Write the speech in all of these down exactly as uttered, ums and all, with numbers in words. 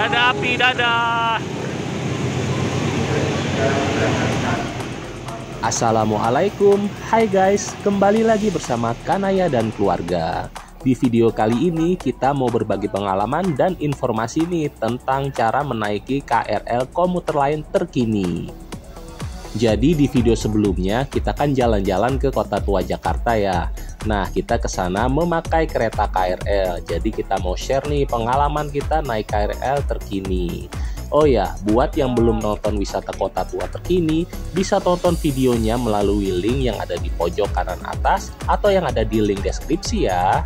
ada api, dadah. Assalamualaikum, hai guys, kembali lagi bersama Kanaya dan keluarga. Di video kali ini kita mau berbagi pengalaman dan informasi nih tentang cara menaiki K R L komuter lain terkini. Jadi di video sebelumnya kita kan jalan-jalan ke Kota Tua Jakarta ya. Nah, kita ke sana memakai kereta K R L. Jadi kita mau share nih pengalaman kita naik K R L terkini. Oh ya, buat yang belum nonton wisata Kota Tua terkini, bisa tonton videonya melalui link yang ada di pojok kanan atas atau yang ada di link deskripsi ya.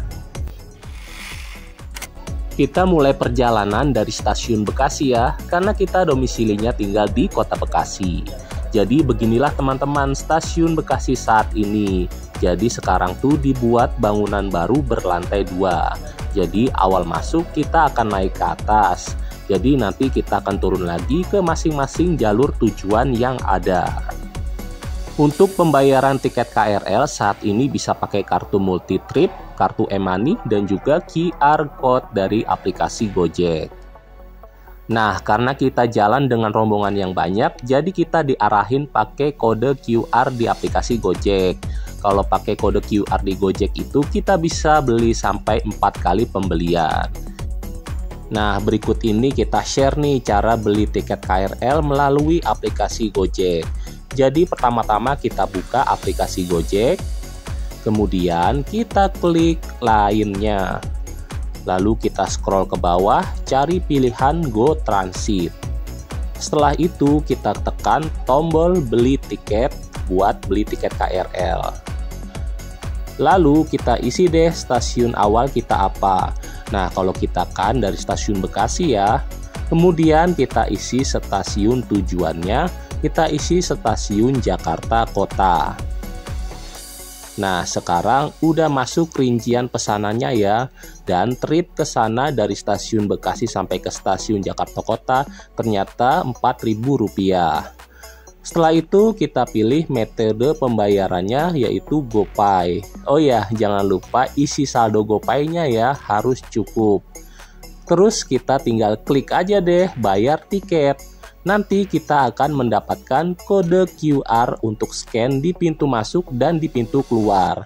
Kita mulai perjalanan dari stasiun Bekasi ya, karena kita domisilinya tinggal di Kota Bekasi. Jadi beginilah teman-teman stasiun Bekasi saat ini. Jadi sekarang tuh dibuat bangunan baru berlantai dua. Jadi awal masuk kita akan naik ke atas. Jadi nanti kita akan turun lagi ke masing-masing jalur tujuan yang ada. Untuk pembayaran tiket K R L saat ini bisa pakai kartu multi trip, kartu e-money, dan juga Q R code dari aplikasi Gojek. Nah, karena kita jalan dengan rombongan yang banyak, jadi kita diarahin pakai kode Q R di aplikasi Gojek. Kalau pakai kode Q R di Gojek itu kita bisa beli sampai empat kali pembelian. Nah, berikut ini kita share nih cara beli tiket K R L melalui aplikasi Gojek. Jadi pertama-tama kita buka aplikasi Gojek, kemudian kita klik lainnya. Lalu kita scroll ke bawah, cari pilihan Go Transit. Setelah itu kita tekan tombol beli tiket buat beli tiket K R L. Lalu kita isi deh stasiun awal kita apa. Nah, kalau kita kan dari stasiun Bekasi ya, kemudian kita isi stasiun tujuannya, kita isi stasiun Jakarta Kota. Nah, sekarang udah masuk rincian pesanannya ya, dan trip ke sana dari stasiun Bekasi sampai ke stasiun Jakarta Kota ternyata empat ribu rupiah. Setelah itu kita pilih metode pembayarannya yaitu GoPay. Oh ya, jangan lupa isi saldo GoPay-nya ya, harus cukup. Terus kita tinggal klik aja deh bayar tiket. Nanti kita akan mendapatkan kode Q R untuk scan di pintu masuk dan di pintu keluar.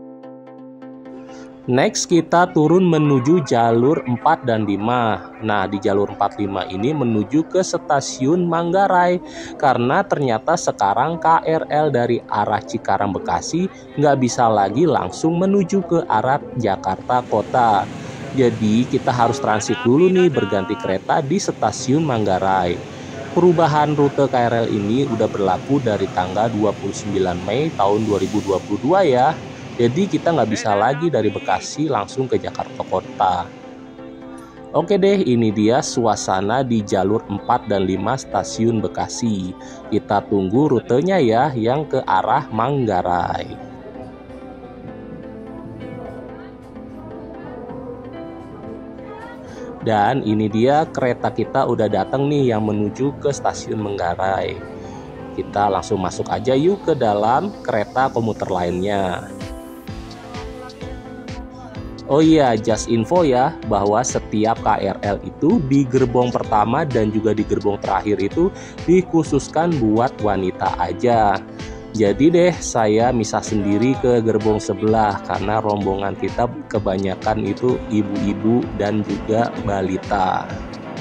Next kita turun menuju jalur empat dan lima. Nah, di jalur empat lima ini menuju ke stasiun Manggarai. Karena ternyata sekarang K R L dari arah Cikarang Bekasi nggak bisa lagi langsung menuju ke arah Jakarta Kota. Jadi kita harus transit dulu nih berganti kereta di stasiun Manggarai. Perubahan rute K R L ini udah berlaku dari tanggal dua puluh sembilan Mei tahun dua ribu dua puluh dua ya. Jadi kita nggak bisa lagi dari Bekasi langsung ke Jakarta Kota. Oke deh, ini dia suasana di jalur empat dan lima stasiun Bekasi. Kita tunggu rutenya ya yang ke arah Manggarai. Dan ini dia kereta kita udah datang nih yang menuju ke stasiun Manggarai. Kita langsung masuk aja yuk ke dalam kereta komuter lainnya. Oh iya, just info ya, bahwa setiap K R L itu di gerbong pertama dan juga di gerbong terakhir itu dikhususkan buat wanita aja. Jadi deh, saya misah sendiri ke gerbong sebelah karena rombongan kita kebanyakan itu ibu-ibu dan juga balita.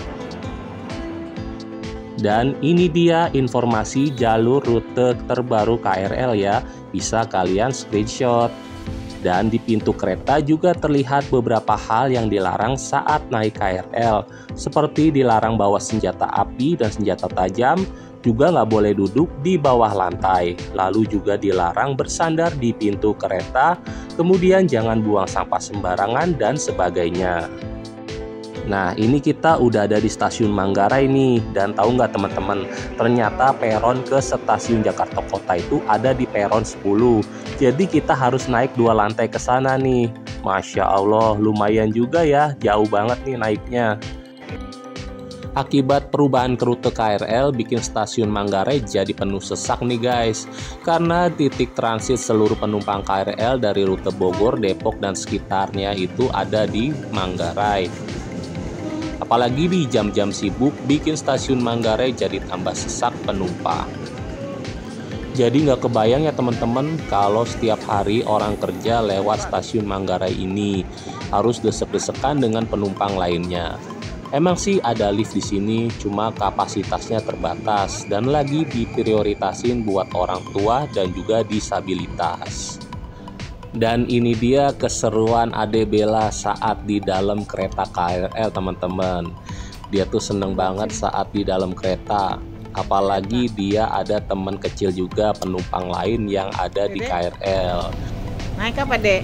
Dan ini dia informasi jalur rute terbaru K R L ya, bisa kalian screenshot. Dan di pintu kereta juga terlihat beberapa hal yang dilarang saat naik K R L, seperti dilarang bawa senjata api dan senjata tajam, juga nggak boleh duduk di bawah lantai, lalu juga dilarang bersandar di pintu kereta, kemudian jangan buang sampah sembarangan dan sebagainya. Nah, ini kita udah ada di stasiun Manggarai nih, dan tahu nggak teman-teman, ternyata peron ke stasiun Jakarta Kota itu ada di peron sepuluh. Jadi kita harus naik dua lantai ke sana nih. Masya Allah, lumayan juga ya, jauh banget nih naiknya. Akibat perubahan rute K R L bikin stasiun Manggarai jadi penuh sesak nih guys. Karena titik transit seluruh penumpang K R L dari rute Bogor, Depok, dan sekitarnya itu ada di Manggarai. Apalagi di jam-jam sibuk bikin stasiun Manggarai jadi tambah sesak penumpang. Jadi nggak kebayang ya teman-teman kalau setiap hari orang kerja lewat stasiun Manggarai ini harus desek-desekan dengan penumpang lainnya. Emang sih ada lift di sini, cuma kapasitasnya terbatas dan lagi diprioritasin buat orang tua dan juga disabilitas. Dan ini dia keseruan Ade Bella saat di dalam kereta K R L teman-teman. Dia tuh seneng banget saat di dalam kereta. Apalagi dia ada teman kecil juga penumpang lain yang ada di K R L. Naik apa, Dek?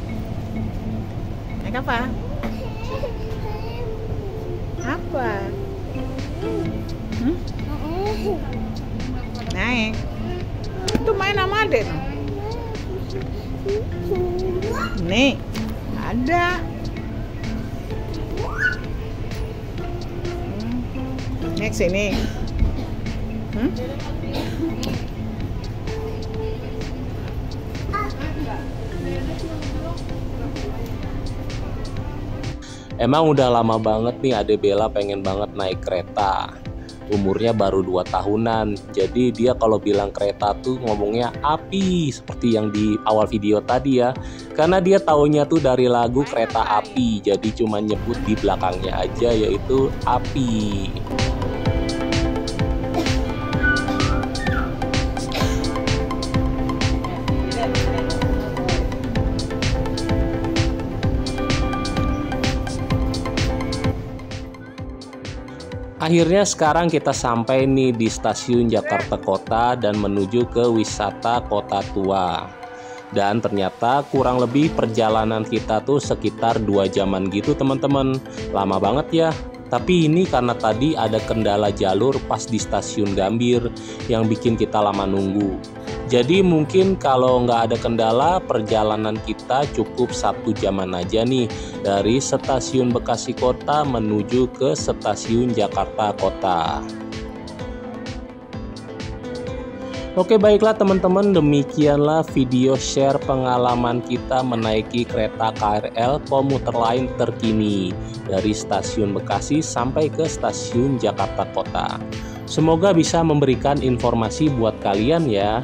Naik apa? Apa? Hmm? Naik. Itu main sama Adek. Nih, ada. Naik sini. Hmm? Emang udah lama banget nih Ade Bella pengen banget naik kereta. Umurnya baru dua tahunan. Jadi dia kalau bilang kereta tuh ngomongnya api, seperti yang di awal video tadi ya. Karena dia taunya tuh dari lagu Kereta Api. Jadi cuma nyebut di belakangnya aja yaitu api. Akhirnya sekarang kita sampai nih di stasiun Jakarta Kota dan menuju ke wisata Kota Tua. Dan ternyata kurang lebih perjalanan kita tuh sekitar dua jaman gitu teman-teman. Lama banget ya. Tapi ini karena tadi ada kendala jalur pas di stasiun Gambir yang bikin kita lama nunggu. Jadi mungkin kalau nggak ada kendala perjalanan kita cukup satu jaman aja nih dari stasiun Bekasi Kota menuju ke stasiun Jakarta Kota. Oke baiklah teman-teman, demikianlah video share pengalaman kita menaiki kereta K R L komuter lain terkini dari stasiun Bekasi sampai ke stasiun Jakarta Kota. Semoga bisa memberikan informasi buat kalian ya.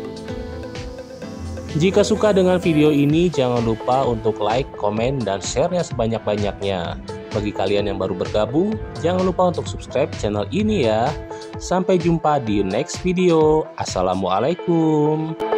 Jika suka dengan video ini, jangan lupa untuk like, komen, dan share-nya sebanyak-banyaknya. Bagi kalian yang baru bergabung, jangan lupa untuk subscribe channel ini ya. Sampai jumpa di next video. Assalamualaikum.